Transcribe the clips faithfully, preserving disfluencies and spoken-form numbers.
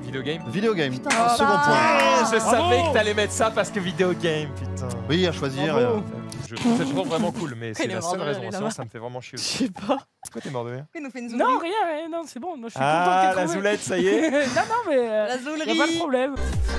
Video game. Video game. Putain, Un ça. second point. Ah, je Bravo. savais que t'allais mettre ça parce que video game, putain. Oui, à choisir. Bravo. euh, Je trouve cette chanson vraiment cool, mais c'est Il est la mort seule de rire, raison. il est Sinon, là-bas. ça me fait vraiment chier Je aussi. sais pas. Pourquoi t'es mort de rire? Il nous fait une Non, zoulerie. rien, rien, non, c'est bon. Moi, je suis Ah, content de la t'être trouvé. zoulette, ça y est. Non, non, mais. Euh, La y a pas de zoulerie. problème.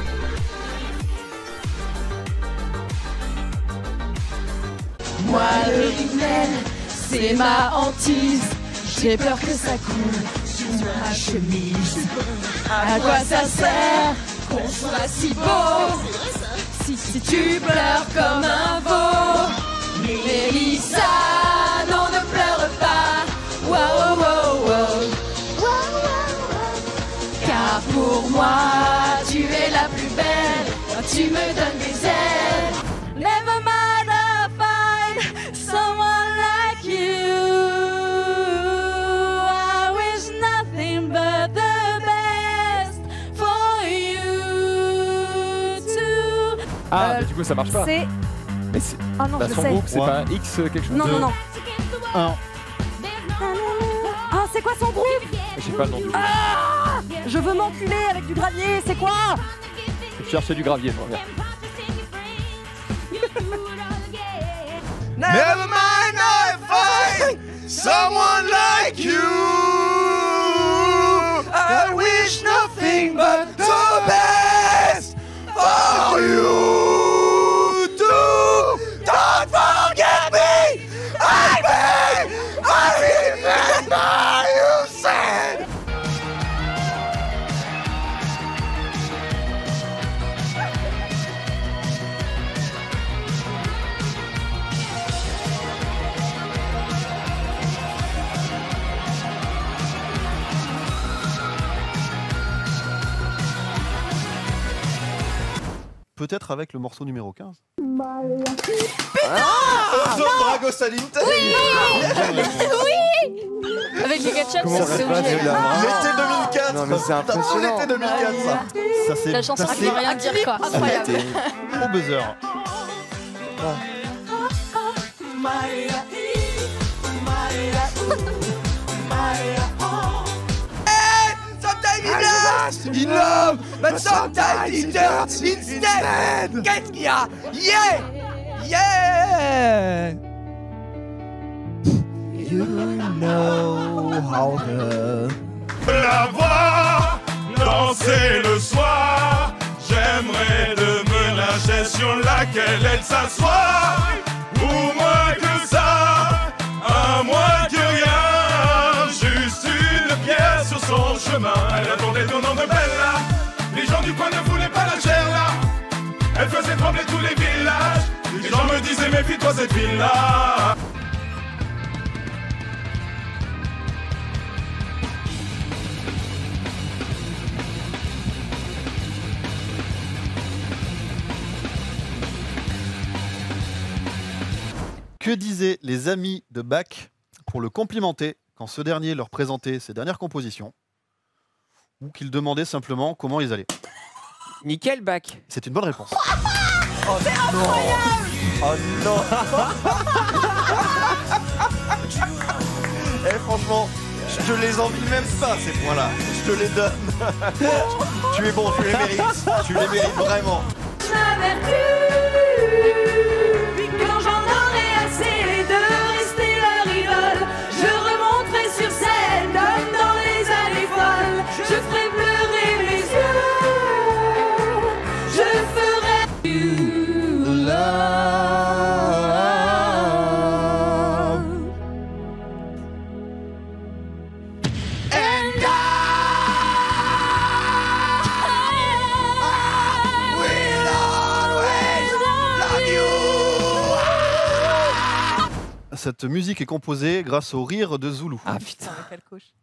Moi, le rimel, c'est ma hantise. J'ai peur que ça coule sur ma chemise. À quoi ça sert qu'on soit si beau si, si tu pleures comme un veau? Mélissa, non, ne pleure pas. Wow, wow, wow. Car pour moi, tu es la plus belle. Quand tu me donnes des ailes. Never mind, I'll find someone like you. I wish nothing but the best for you too. Ah, Euh, mais du coup, ça marche pas. C'est. Mais c'est. Ah non, Bah, je son sais. groupe, c'est Ouais. pas X euh, quelque chose Non, de- non, non. Un. Ah, c'est quoi son groupe? J'ai pas le nom du groupe. Ah, je veux m'enculer avec du gravier, c'est quoi? Je cherchais du gravier, je reviens. Never mind, I find someone like you. I wish nothing but the best for you too. Don't forget me. I beg, I remember you said. Peut-être avec le morceau numéro quinze. Zone Drago Salinte. Avec les ketchup, Comment c'est ça va, obligé. tu l'as Ah. L'été deux mille quatre. Non, mais c'est impressionnant. L'été deux mille quatre, ça. Ça c'est La chanson ça, qui veut rien dire quoi. Incroyable. c'est au buzzer. Sometimes he loves in love, but sometimes he hurts instead. Qu'est-ce qu'il y a? Yeah! Yeah! You know how to... La voir danser le soir. J'aimerais de la chaise sur laquelle elle s'assoit. Ou moins que ça, à moins que rien. Juste une pierre sur son chemin. Elle attendait ton nom de Bella. Les gens du coin ne voulaient pas la chair là. Elle faisait trembler tous les villages. Les gens me disaient méfie-toi cette ville-là. Que disaient les amis de Bach pour le complimenter quand ce dernier leur présentait ses dernières compositions ou qu'il demandait simplement comment ils allaient? Nickel Bach. C'est une bonne réponse. Oh non. Eh franchement, je te les envie même pas ces points-là. Je te les donne. Tu es bon, tu les mérites. Tu les mérites vraiment. Ma vertu, quand j'en aurai assez de rester leur idole, je remonterai sur scène comme dans les années folles. Je ferai pleurer mes yeux, je ferai du love. And Cette musique est composée grâce au rire de Zulu. Ah putain. Quelle couche.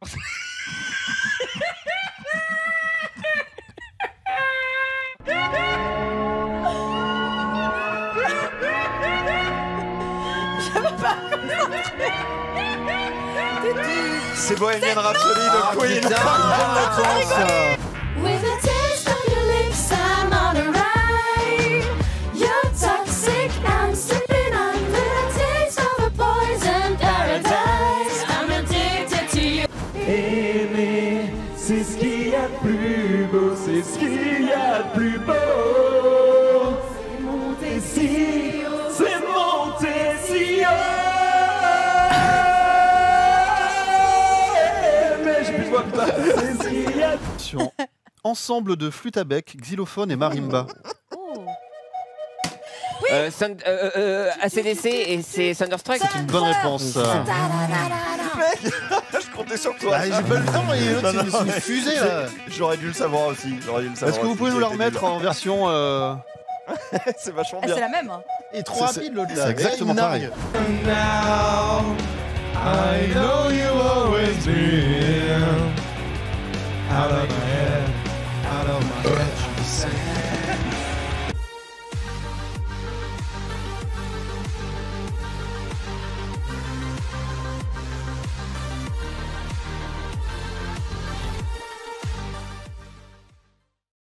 C'est Bohemian Rhapsody Ah, de Queen. putain, bonne réponse. With a taste on your lips, I'm on a ride. You're toxic, I'm sipping on the taste of a poison paradise. I'm addicted to you. Aimer, c'est ce qu'il y a de plus beau, c'est ce qu'il y a de plus beau. C'est monter si haut, c'est monter si haut. Mais j'ai plus de voix que ça. C'est ce qu'il y a de Sur ensemble de flûte à bec, xylophone et marimba. Euh, Sund- euh, euh, A C D C et c'est Thunderstruck. C'est une bonne réponse. Je comptais sur toi. Bah, j'ai pas le temps, et l'autre, Non, c'est non, une- c'est une mais fusée là. J'aurais dû le savoir aussi. J'aurais dû le savoir. Est-ce que vous aussi, pouvez nous la j'ai été remettre nul. en version. euh, C'est vachement Eh, bien. c'est la même. Et trop C'est- rapide l'autre c'est là. exactement Une pareil. nargue. Now I know you always been out of my head, out of my head.